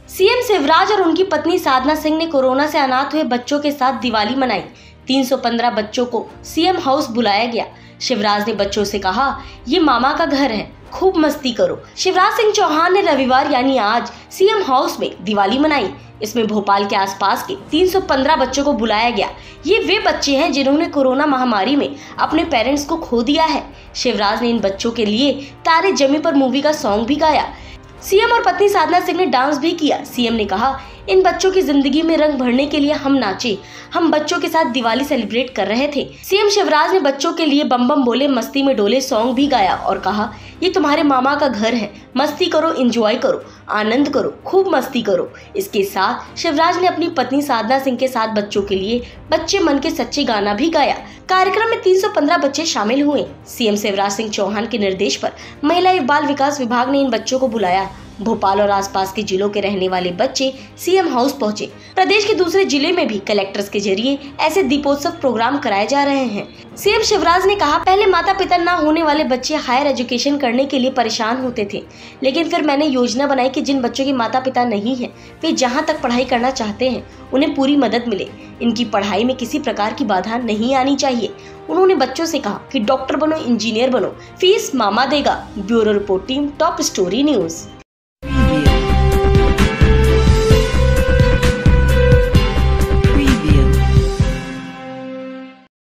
CM Shivraj और उनकी पत्नी साधना सिंह ने कोरोना से अनाथ हुए बच्चों के साथ दिवाली मनाई। 315 बच्चों को सीएम हाउस बुलाया गया। शिवराज ने बच्चों से कहा, ये मामा का घर है, खूब मस्ती करो। शिवराज सिंह चौहान ने रविवार यानी आज सीएम हाउस में दिवाली मनाई। इसमें भोपाल के आसपास के 315 बच्चों को बुलाया गया। ये वे बच्चे हैं जिन्होंने कोरोना महामारी में अपने पेरेंट्स को खो दिया है। शिवराज ने इन बच्चों के लिए तारे जमी पर मूवी का सॉन्ग भी गाया। सीएम और पत्नी साधना सिंह ने डांस भी किया। सीएम ने कहा, इन बच्चों की जिंदगी में रंग भरने के लिए हम नाचे, हम बच्चों के साथ दिवाली सेलिब्रेट कर रहे थे। सीएम शिवराज ने बच्चों के लिए बम बम बोले मस्ती में डोले सॉन्ग भी गाया और कहा, ये तुम्हारे मामा का घर है, मस्ती करो, एंजॉय करो, आनंद करो, खूब मस्ती करो। इसके साथ शिवराज ने अपनी पत्नी साधना सिंह के साथ बच्चों के लिए बच्चे मन के सच्चे गाना भी गाया। कार्यक्रम में 315 बच्चे शामिल हुए। सीएम शिवराज सिंह चौहान के निर्देश पर महिला एवं बाल विकास विभाग ने इन बच्चों को बुलाया। भोपाल और आसपास के जिलों के रहने वाले बच्चे सीएम हाउस पहुंचे। प्रदेश के दूसरे जिले में भी कलेक्टर्स के जरिए ऐसे दीपोत्सव प्रोग्राम कराए जा रहे हैं। सीएम शिवराज ने कहा, पहले माता पिता न होने वाले बच्चे हायर एजुकेशन करने के लिए परेशान होते थे, लेकिन फिर मैंने योजना बनाई कि जिन बच्चों के माता पिता नहीं है, वे जहां तक पढ़ाई करना चाहते हैं उन्हें पूरी मदद मिले। इनकी पढ़ाई में किसी प्रकार की बाधा नहीं आनी चाहिए। उन्होंने बच्चों से कहा कि डॉक्टर बनो, इंजीनियर बनो, फीस मामा देगा। Bureau report team, top story news.